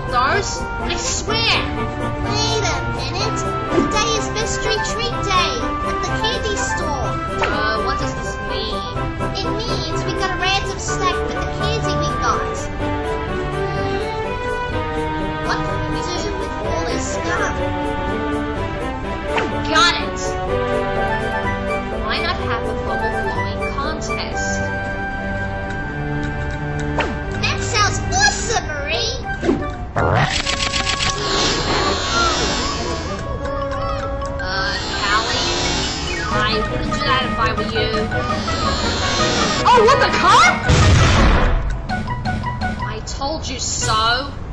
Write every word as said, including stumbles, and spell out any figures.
those. I swear. Wait a minute. Today is Mystery Treat Day at the candy store. Uh, what does this mean? It means we got a random snack with the candy we got. What can we do with all this stuff? Got it. Why not have a bubble blowing contest? That sounds awesome, Marie! Uh, Callie? I wouldn't do that if I were you. Oh, what the car? I told you so.